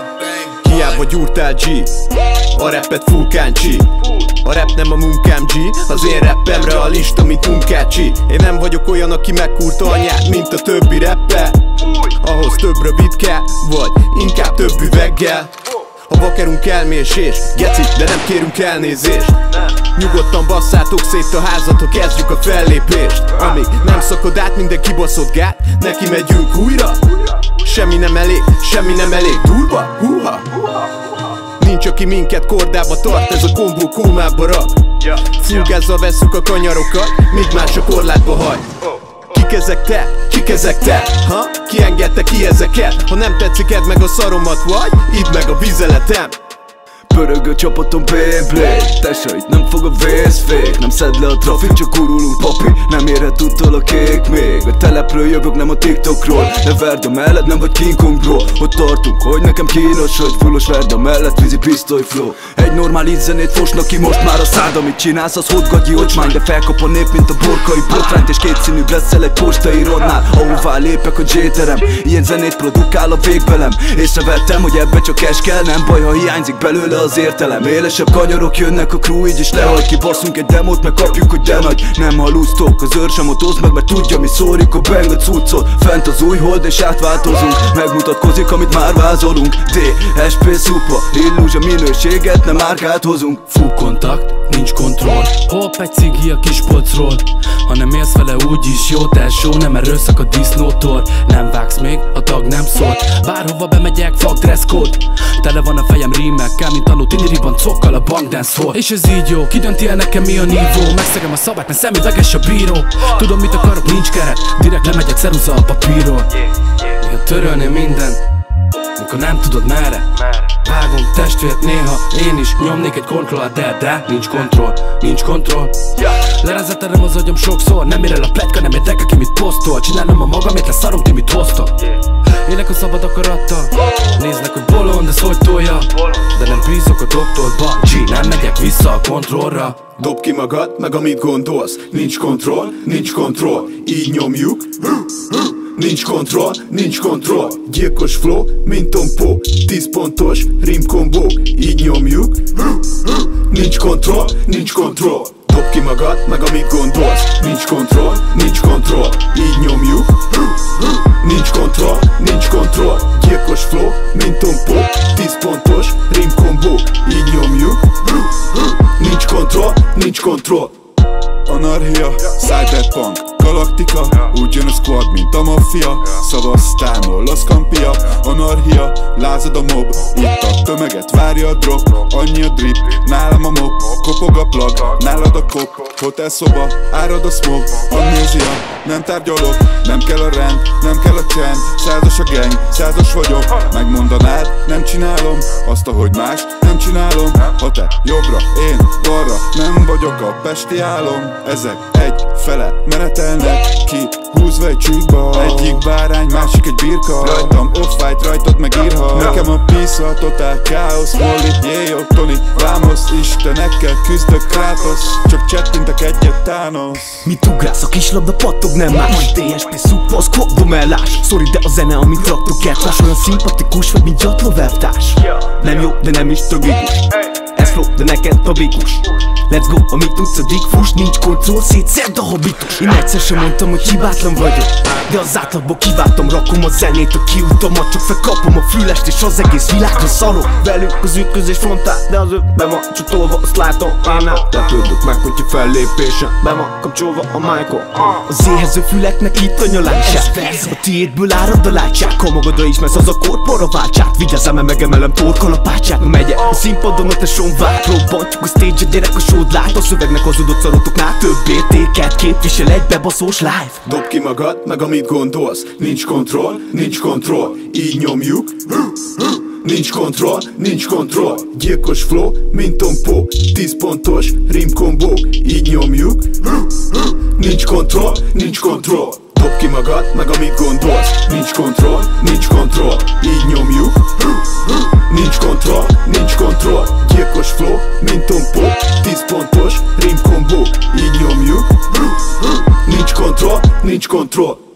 Hiába gyúrtál G, a rappet full káncsi. A rap nem a munkám G, az én rappem realista, mint munkácsi. Én nem vagyok olyan, aki megkúrta anyát, mint a többi rapper. Ahhoz több rövid kell, vagy inkább több üveggel. A vakerunk elmésés, geci, de nem kérünk elnézést. Nyugodtan basszátok szét a házat, ha kezdjük a fellépést. Amíg nem szakad át minden kibaszott gát, neki megyünk újra. Semmi nem elég durva, húha. Nincs, aki minket kordába tart, ez a kombó kómába rak. Full vesszük a kanyarokat, míg más a korlátba hagy. Kik ezek te? Ha? Ki engedte ki ezeket? Ha nem tetszik, edd meg a szaromat, vagy idd meg a vizeletem. Pörög a csapatom Beyblade, tesait nem fog a vészfék. Nem szed le a trafik, csak gurulunk papi, nem érhet úttól a kék még. A telepről jövök, nem a TikTokról, ne verd a mellett, nem vagy King Kong bro. Ott tartunk, hogy nekem kínos, hogy fullos verd a mellett, vízi pisztoly flow. Egy normális zenét fosnak ki most már a szád, amit csinálsz, az hodgagyi ocsmány. De felkap a nép, mint a borkai botrányt, és kétszínűbb leszel egy postai rodnál, ahová lépek a J-terem. Ilyen zenét produkál a végbelem. Észrevettem, hogy ebbe csak cash kell, nem baj, ha hiányzik belőle az értelem. Élesebb kanyarok jönnek, a crew így is lehagy. Kibaszunk egy demót, meg kapjuk, hogy de nagy. Nem halusztok, az őr sem otoz meg, mert tudja, mi szórik a bang a cuccot. Fent az új hold és átváltozunk, megmutatkozik, amit már vázolunk. DSP szupa, illúzsa minőséget, nem márkát hozunk. Full kontakt, nincs kontroll. Hopp egy cigi a kis polcról. Ha nem élsz vele úgyis jó tesó, nem erőszak a disznótól. Nem vágsz még, a tag nem szól. Bárhova bemegyek, fuck dress code. Tele van a fejem rímekkel, mint tanult indiriban cokkal a bankdance hol. És ez így jó, kidönti el nekem mi a nívó. Megszegem a szabályt, mert szemüveges a bíró. Tudom mit akarok, nincs keret, direkt lemegyek ceruza a papírról. Néha törölném mindent, mikor nem tudod merre. Vágom testvért néha, én is nyomnék egy kontrollát, de nincs kontroll. Lerezetelem az agyam sokszor, nem ér el a pletyka, nem érdekel ki mit posztol. Csinálom a magamét, leszarom ti mit hoztok. Élek a szabad akarattal, néznek, hogy bolond, ez hogy tolja. De nem bízok a doktorba, G, nem megyek vissza a kontrollra. Dob ki magad, meg amit gondolsz. Nincs kontroll, így nyomjuk. Nincs kontroll, gyilkos flow, mint tompó. 10 pontos rimkombók, így nyomjuk. Nincs kontroll. Dob ki magad, meg amit gondolsz. Nincs kontroll, így nyomjuk. Nincs kontroll, gyilkos flow, mint tompó. 10 pontos rimkombók, így nyomjuk. Nincs kontroll. Anarchia, cyberpunk, galaktika, úgy jön a squad, mint a maffia. Szavaztánol, Las Campia, anarchia, lázad a mob. Itt a tömeget várja a drop, annyi a drip, nálam a mob. Kopog a plug, nálad a kop, hotelszoba, árad a smoke. Amnézia, nem tárgyalok, nem kell a rend, nem kell a csend. Százas a gang, százas vagyok, megmondanád, nem csinálom azt, ahogy más, nem csinálom. Ha te jobbra, én balra, nem vagyok a pesti álom. Ezek egy fele menetelnek ki, húzva egy csíkba. Egyik bárány, másik egy birka. Rajtam off-white, rajtad meg írha. Nekem a pisz a totál káosz. Molly, Jéjó, Tony, Vámosz. Istenekkel küzdök, Krátosz. Csak csettintek egyet, Thanos. Mit ugrálsz, a kislabda pattog, nem más. DSP szupa, squadom ellás. Sorry, de a zene, amit raktok eltás. Olyan szimpatikus vagy, mint gyatló webtárs. Nem jó, de nem is tragikus. Ez flow, de neked publikus. Let's go, amit tudsz, addig fuss. Nincs kontroll, szétszedd a habitus. Én egyszer sem mondtam, hogy hibátlan vagyok, de az átlagból kiváltam. Rakom a zenét a kiutamat, csak felkapom a fülest, és az egész világra szarok. Velük az ütközés frontál, de az be van csatolva, azt látom. Én nem lepődök meg, hogyha fellépésen be van kapcsolva a mic-on. Az éhező füleknek itt a nyalását. A tiédből árad a látság. Ha magadra ismersz, az a korpor a váltsát. Vigyázzál, mert megemelem torkalapácsát. Megye a színpadon, a tesón vár. Robbantjuk a stage-a, gyerek a show-d lát. A szövegnek hazudott szarotoknál több értéket képvisel egy bebaszós live. Dob ki magad, meg amit gondolsz. Nincs kontroll, így nyomjuk. Nincs kontroll, gyilkos flow, mint tompó. 10 pontos rimkombók, így nyomjuk. Nincs kontroll. Dob ki magad, meg amit gondolsz. Nincs kontroll, így nyomjuk. Nincs kontroll, gyilkos flow, mint tompó. 10 pontos rimkombók, így nyomjuk. Nincs kontroll.